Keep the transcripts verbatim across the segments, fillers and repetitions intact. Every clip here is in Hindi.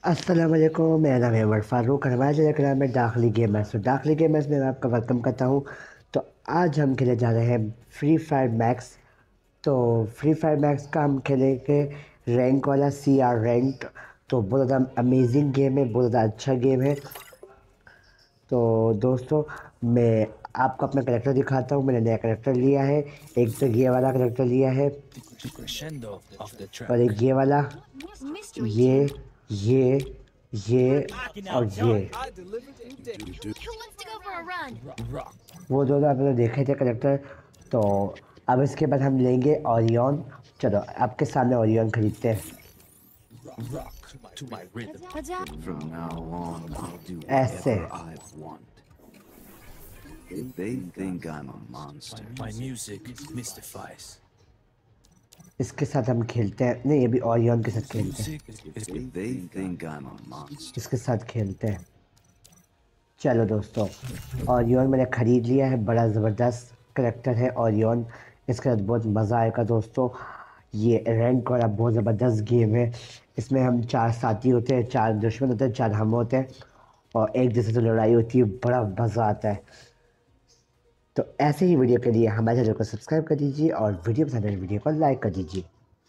अस्सलाम वालेकुम, मेरा नाम है उमर फ़ारूक और हमारे चैनल का नाम है दाखिली गेमर्स। तो दाखिली गेमर्स में मैं आपका वेलकम करता हूँ। तो आज हम खेलने जा रहे हैं फ्री फायर मैक्स। तो फ्री फायर मैक्स का हम खेलेंगे रैंक वाला सी आर रैंक। तो बहुत ज़्यादा अमेजिंग गेम है, बहुत ज़्यादा अच्छा गेम है। तो दोस्तों, मैं आपको अपना करेक्टर दिखाता हूँ। मैंने नया करेक्टर लिया है। एक तो ये वाला करेक्टर लिया है crescendo of the और एक track. ये वाला, Mystery ये team. ये ये और ये। Who wants to go for a run? Rock. वो दोनों आपने देखे थे करेक्टर। तो अब इसके बाद हम लेंगे ओरियन। चलो आपके सामने ओरियन खरीदते हैं। Rock to my rhythm. From now on, I'll do ऐसे whatever I want. If they think I'm a monster, My music mystifies. इसके साथ हम खेलते हैं। नहीं, अभी ओरियन के साथ खेलते हैं। Music is if they think I'm a monster, इसके साथ खेलते हैं। चलो दोस्तों, ओरियन मैंने ख़रीद लिया है। बड़ा ज़बरदस्त करेक्टर है ओरियन। इसके साथ बहुत मज़ा आएगा दोस्तों। ये रैंक वाला बहुत ज़बरदस्त गेम है। इसमें हम चार साथी होते हैं, चार दुश्मन होते हैं, चार हम होते हैं और एक दूसरे से लड़ाई होती है। बड़ा मज़ा आता है। तो ऐसे ही वीडियो के लिए हमारे चैनल को सब्सक्राइब कर दीजिए और वीडियो पसंद है वीडियो को लाइक कर दीजिए।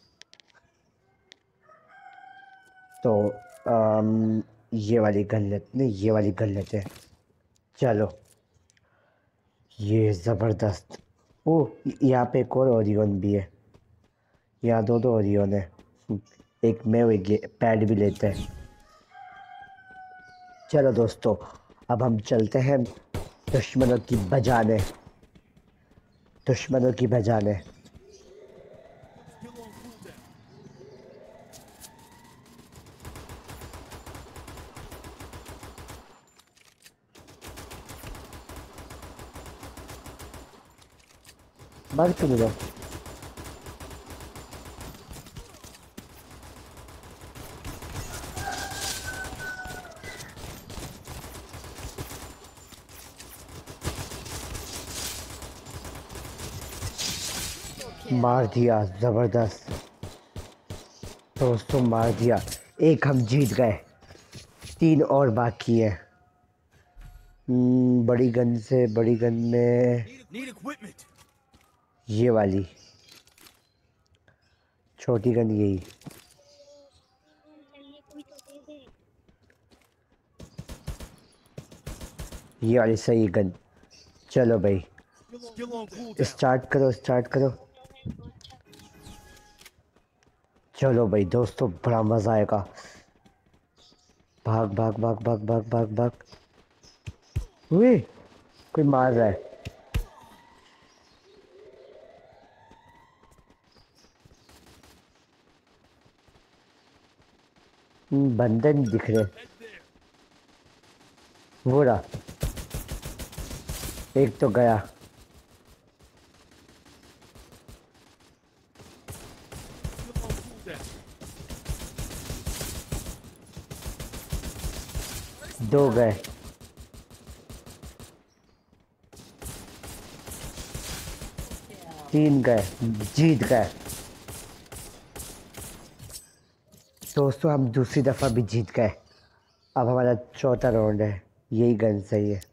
तो अम, ये वाली गन लेते नहीं, ये वाली गन लेते हैं। चलो, ये ज़बरदस्त। ओ, यहाँ पे एक और ओरियन भी है। यहाँ दो दो ओरियन है। एक में वो एक पैड भी लेते हैं। चलो दोस्तों, अब हम चलते हैं दुश्मनों की बजाने, दुश्मनों की बजाने। मर क्यों नहीं रहा? मार दिया, ज़बरदस्त दोस्तों, मार दिया। एक हम जीत गए, तीन और बाकी है। हम्म, बड़ी गन से, बड़ी गन में need equipment. ये वाली, छोटी गन यही। ये वाली सही गन। चलो भाई, Still on cooldown. स्टार्ट करो, स्टार्ट करो। चलो भाई दोस्तों, बड़ा मज़ा आएगा। भाग भाग भाग भाग भाग भाग भाग। हुए, कोई मार रहा है। हम्म, बंदे नहीं दिख रहे। वो रहा, एक तो गया। दो गए। तीन गए, जीत गए दोस्तों। हम दूसरी दफ़ा भी जीत गए। अब हमारा चौथा राउंड है। यही गन सही है।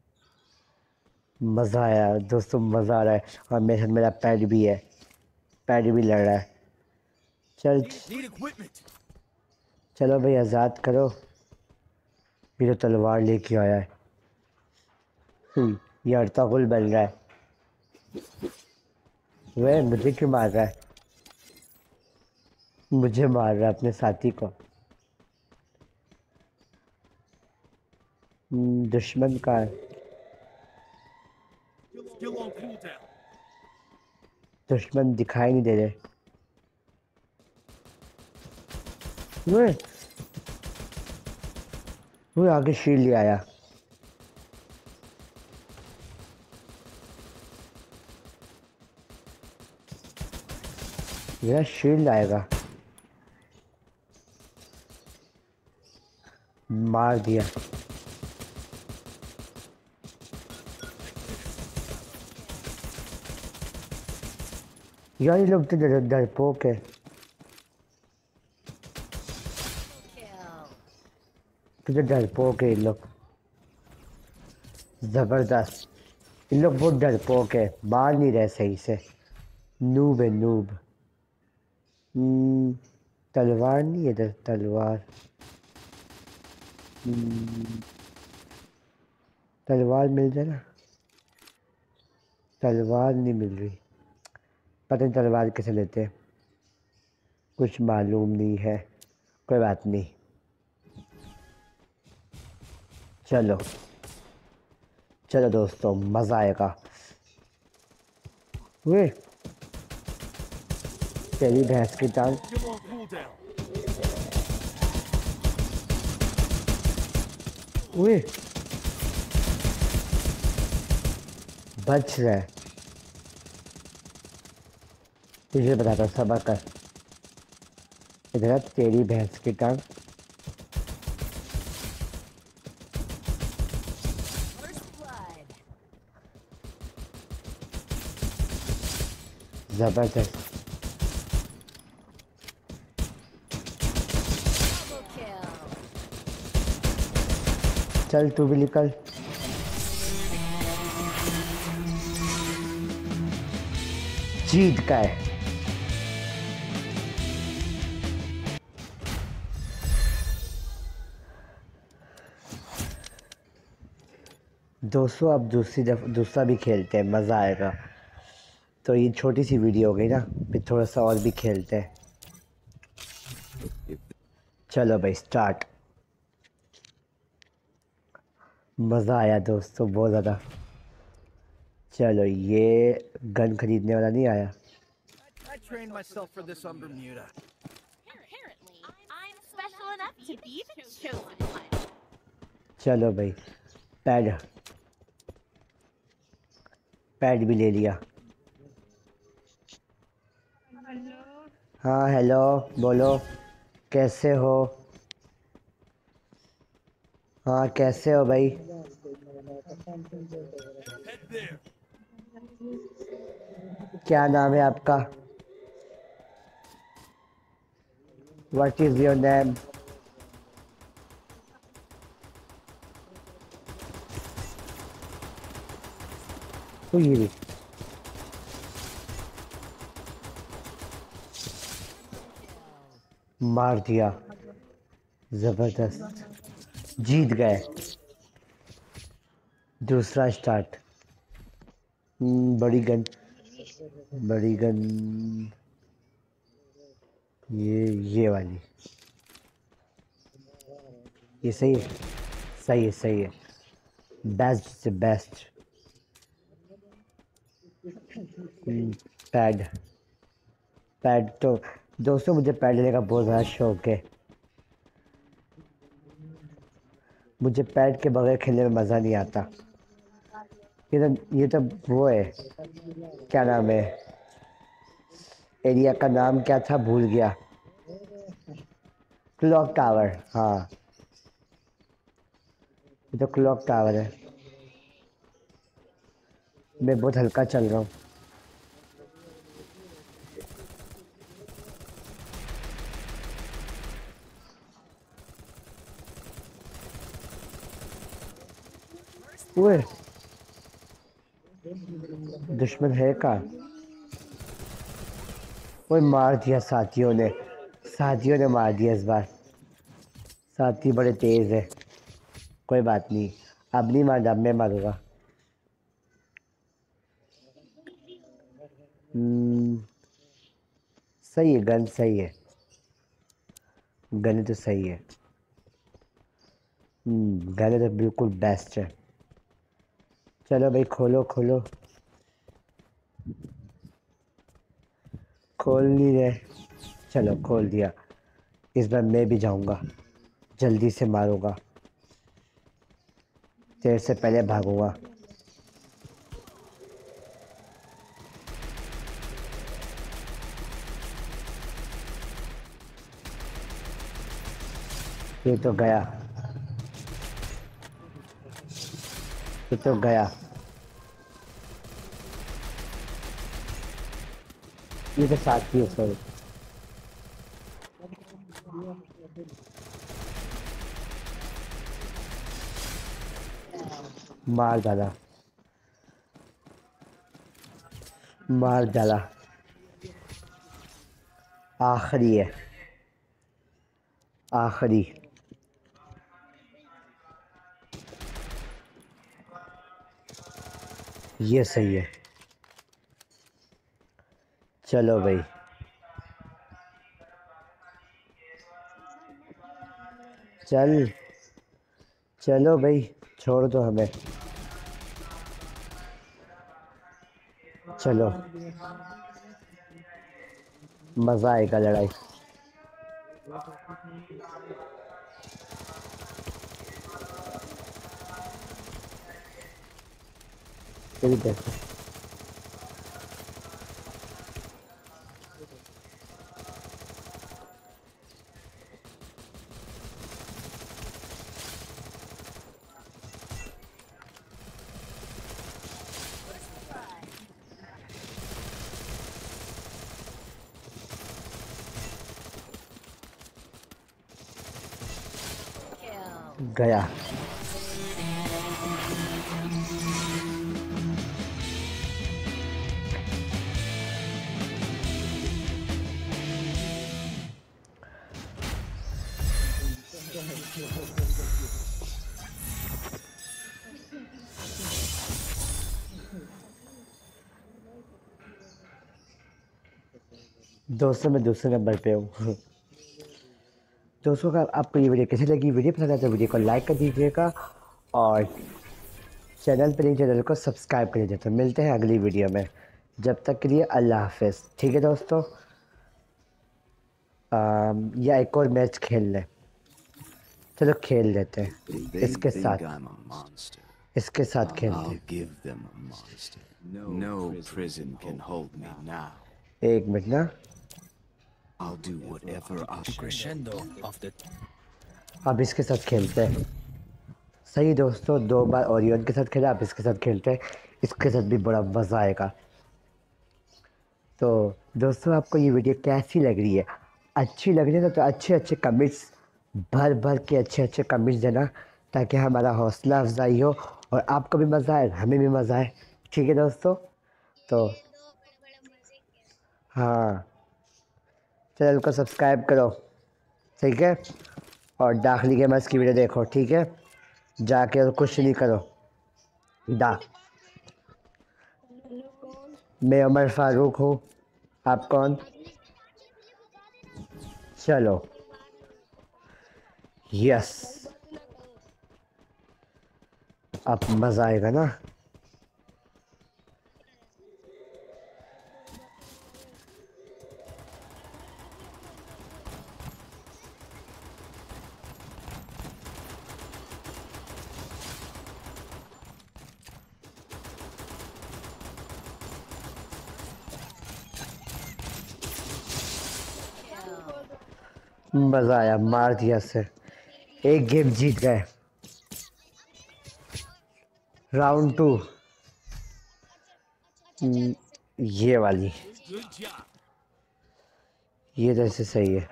मज़ा आया दोस्तों, मज़ा आ रहा है। और मेरे साथ मेरा पैड भी है, पैड भी लड़ रहा है। चल Need equipment. चलो भाई, आज़ाद करो। मेरा तलवार लेके आया है। हम्म, ये अर्तागुल बन रहा है। वह मुझे क्यों मार रहा है? मुझे मार रहा है, अपने साथी को। हम्म, दुश्मन का है। Still on cooldown. दुश्मन दिखाई नहीं दे रहे। वो वो आगे शील्ड ले आया। यह शील्ड आएगा। मार दिया। यार ये लोग तो डर डरपोक है। Kill. तुझे डरपोक है इन लोग, जबरदस्त। इन लोग बहुत डरपोक है, मार नहीं रहे सही से। नूब है नूब। हम्म, तलवार नहीं है इधर, तलवार। हम्म, तलवार मिल जाए ना। तलवार नहीं मिल रही, पता नहीं तलवार कैसे लेते हैं, कुछ मालूम नहीं है। कोई बात नहीं, चलो चलो दोस्तों, मज़ा आएगा। वे तेरी भैंस की टांग। Skill on cooldown. वे बच रहे, तुझे बताता हूँ, सबर कर। इधर आ, तेरी भैंस की टांग। First blood. जबरदस्त। Double kill. चल तू भी निकल। जीत गए। दोस्तों अब दूसरी दफ दूसरा भी खेलते हैं, मज़ा आएगा। तो ये छोटी सी वीडियो हो गई ना, फिर थोड़ा सा और भी खेलते हैं। चलो भाई स्टार्ट। मज़ा आया दोस्तों, बहुत ज़्यादा। चलो ये गन खरीदने वाला नहीं आया। I trained myself for this on Bermuda. Apparently, I'm special enough to be the chosen one. चलो भाई, पैड पैड भी ले लिया। हाँ हेलो, बोलो कैसे हो। हाँ कैसे हो भाई। Head there. क्या नाम है आपका? What is your name? हुई मार दिया, जबरदस्त, जीत गए। दूसरा स्टार्ट। हम्म, बड़ी गन, बड़ी गन, ये ये वाली, ये सही है, सही है सही है, बेस्ट से बेस्ट। पैड पैड तो दोस्तों मुझे पैड लेने का बहुत ज़्यादा शौक है। मुझे पैड के बगैर खेलने में मज़ा नहीं आता। ये तो ये तो वो है, क्या नाम है, एरिया का नाम क्या था भूल गया। क्लॉक टावर, हाँ ये तो क्लॉक टावर है। मैं बहुत हल्का चल रहा हूँ। ओए दुश्मन है कहाँ? ओए मार दिया साथियों ने, साथियों ने मार दिया इस बार। साथी बड़े तेज है। कोई बात नहीं, अब नहीं मार, अब मैं मारूंगा। हम्म, सही है, गन सही है, गन तो सही है। हम्म, गन तो बिल्कुल बेस्ट है। चलो भाई खोलो खोलो, खोल नहीं रहे। चलो खोल दिया। इस बार मैं भी जाऊंगा, जल्दी से मारूंगा, तेरे से पहले भागूंगा। ये तो गया, ये तो गया। ये तो साथी है सॉरी। मार डाला, मार डाला। आखिरी है, आखिरी। ये सही है। चलो भाई, चल चलो भाई, छोड़ दो हमें। चलो, मज़ा आएगा लड़ाई। तेरी देखो, गया। दोस्तों, मैं दूसरे नंबर पे हूँ। दोस्तों, का आपको ये वीडियो कैसी लगी? वीडियो पसंद आए तो वीडियो को लाइक कर दीजिएगा और चैनल पर नहीं, चैनल को सब्सक्राइब कर दीजिए। तो मिलते हैं अगली वीडियो में, जब तक के लिए अल्लाह हाफिज़। ठीक है दोस्तों, आम, या एक और मैच खेल लें। चलो खेल लेते हैं They इसके think साथ, I'm a monster. इसके साथ खेलते I'll हैं। give them a monster. No prison can hold me now. एक मिनट ना, I'll do whatever I Crescendo of the अब इसके साथ खेलते हैं। सही दोस्तों, दो बार ओरियन के साथ खेला, अब इसके साथ खेलते हैं। इसके साथ भी बड़ा मज़ा आएगा। तो दोस्तों, आपको ये वीडियो कैसी लग रही है? अच्छी लग रही है ना तो अच्छे अच्छे कमेंट्स, भर भर के अच्छे अच्छे कमेंट्स देना, ताकि हमारा हौसला अफजाई हो और आपको भी मज़ा आए, हमें भी मज़ा आए। ठीक है दोस्तों, तो हाँ, चैनल को सब्सक्राइब करो, ठीक है, और दाखिली गेमर्स की वीडियो देखो। ठीक है, जाके और कुछ नहीं करो। दा मैं उमर फारूक हूँ। आप कौन? चलो, यस, अब मज़ा आएगा ना। मज़ा आया, मार दिया से। एक गेम जीत गए। राउंड टू, ये वाली, Good job. ये जैसे सही है।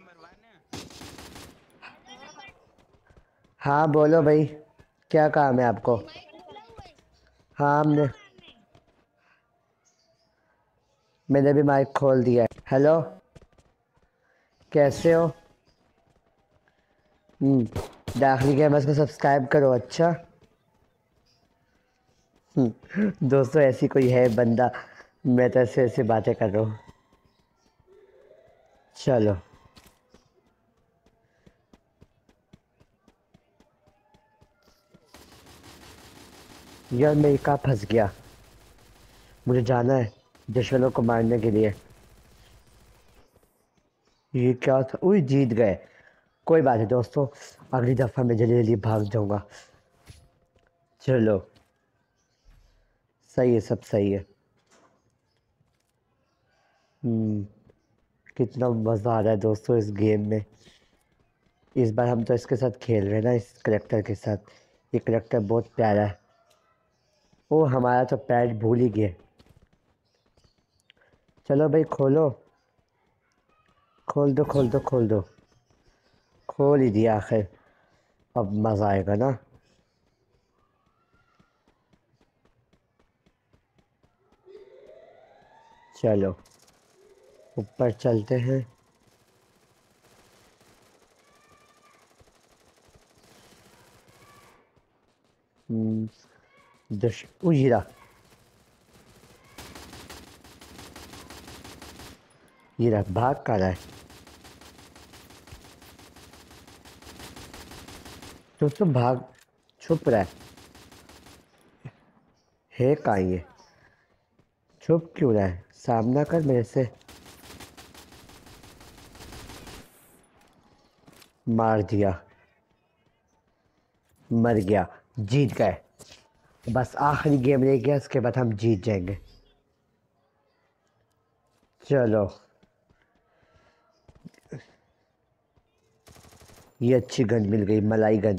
हाँ बोलो भाई, क्या काम है आपको? हाँ, हमने मैंने भी माइक खोल दिया है। हेलो, कैसे हो? हम्म दाखिली गेमर्स को सब्सक्राइब करो। अच्छा, हम्म, दोस्तों ऐसी कोई है बंदा, मैं तो ऐसे ऐसे बातें कर रहा हूँ। चलो, यार मैं कहाँ फंस गया? मुझे जाना है दुश्मनों को मारने के लिए। ये क्या था? उई, जीत गए। कोई बात नहीं दोस्तों, अगली दफ़ा मैं जल्दी जल्दी भाग जाऊंगा। चलो, सही है, सब सही है। हम्म कितना मज़ा आ रहा है दोस्तों इस गेम में। इस बार हम तो इसके साथ खेल रहे हैं ना, इस करेक्टर के साथ। ये करेक्टर बहुत प्यारा है। ओ, हमारा तो पैड भूल ही गए। चलो भाई, खोलो, खोल दो, खोल दो, खोल दो। खोल ही दिया आखिर। अब मज़ा आएगा ना। चलो ऊपर चलते हैं। हम्म, दुश ओ हीरा, हीरा भाग कर रहा है। तो तो भाग छुप रहा है है कहाँ ये? छुप क्यों रहा है? सामना कर मेरे से। मार दिया, मर गया, जीत गए। बस आखिरी गेम रह गया, उसके बाद हम जीत जाएंगे। चलो ये अच्छी गन मिल गई, मलाई गन।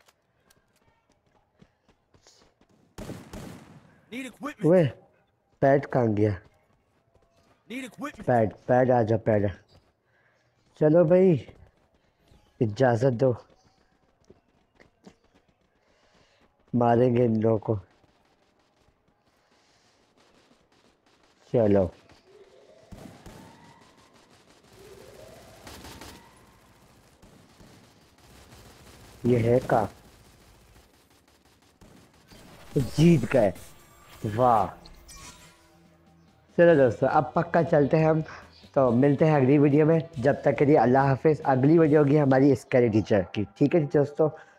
Need equipment. वे पैड कहाँ गया? Need equipment. पैड पैड आ जा पैड। चलो भाई इजाज़त दो, मारेंगे इन लोगों को। चलो ये है का, जीत गए, वाह। चलो दोस्तों अब पक्का चलते हैं हम, तो मिलते हैं अगली वीडियो में। जब तक के लिए अल्लाह हाफिज़। अगली वीडियो होगी हमारी स्कैरी टीचर की, ठीक है दोस्तों।